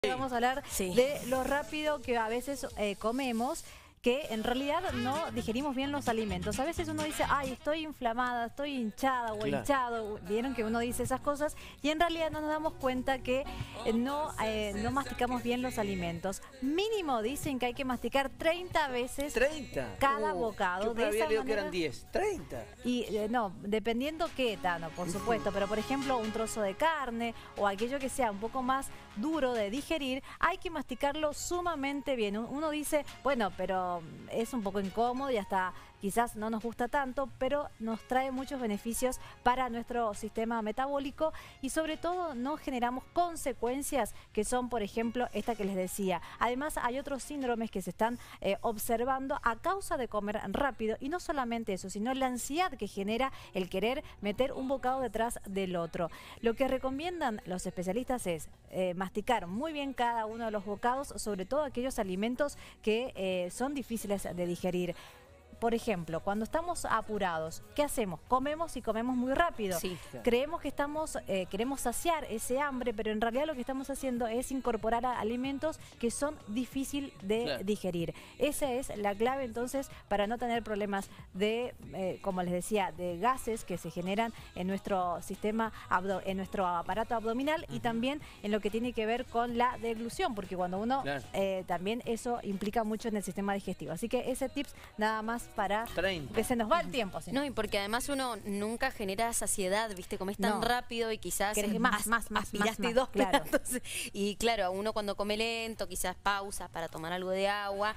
Vamos a hablar de lo rápido que a veces comemos, que en realidad no digerimos bien los alimentos. A veces uno dice, ay, estoy inflamada, estoy hinchada o hinchado. Vieron que uno dice esas cosas y en realidad no nos damos cuenta que no masticamos bien los alimentos. Mínimo dicen que hay que masticar 30 veces cada bocado. Yo había leído que eran 10, 30. Y no, dependiendo qué, Tano, por supuesto. Pero por ejemplo, un trozo de carne o aquello que sea un poco más duro de digerir, hay que masticarlo sumamente bien. Uno dice, bueno, pero es un poco incómodo y hasta quizás no nos gusta tanto, pero nos trae muchos beneficios para nuestro sistema metabólico y sobre todo no generamos consecuencias que son, por ejemplo, esta que les decía. Además, hay otros síndromes que se están observando a causa de comer rápido y no solamente eso, sino la ansiedad que genera el querer meter un bocado detrás del otro. Lo que recomiendan los especialistas es masticar muy bien cada uno de los bocados, sobre todo aquellos alimentos que son difíciles de digerir. Por ejemplo, cuando estamos apurados, ¿qué hacemos? Comemos y comemos muy rápido. Sí. Creemos que queremos saciar ese hambre, pero en realidad lo que estamos haciendo es incorporar alimentos que son difíciles de digerir. Esa es la clave entonces para no tener problemas de, como les decía, de gases que se generan en nuestro sistema, en nuestro aparato abdominal y también en lo que tiene que ver con la deglución, porque cuando uno también eso implica mucho en el sistema digestivo. Así que ese tips nada más para 30. Que se nos va el tiempo. ¿Sí? No, y porque además uno nunca genera saciedad, ¿viste? Comés tan rápido y quizás aspiraste dos platos. Y claro, uno cuando come lento, quizás pausas para tomar algo de agua.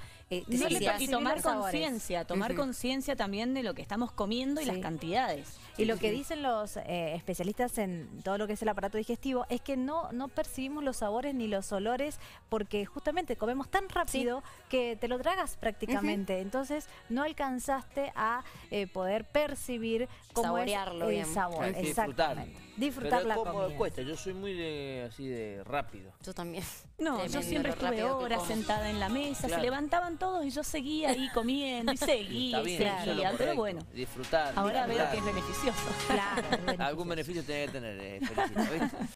Y tomar conciencia, también de lo que estamos comiendo y las cantidades. Y lo que dicen los especialistas en todo lo que es el aparato digestivo es que no percibimos los sabores ni los olores porque justamente comemos tan rápido que te lo tragas prácticamente. Entonces no alcanzaste a poder percibir cómo es el sabor. Exactamente. Disfrutar la comida. Cuesta, yo soy muy así de rápido. Yo también. No, yo siempre estuve horas sentada en la mesa, se levantaban todos y yo seguía ahí comiendo y seguía y seguía. Pero bueno, disfrutar. Ahora veo que es beneficioso. Claro, algún beneficio tiene que tener, felicito, ¿viste?